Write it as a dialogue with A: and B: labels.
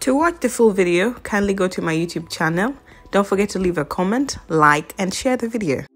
A: To watch the full video, kindly go to my YouTube channel. Don't forget to leave a comment, like, and share the video.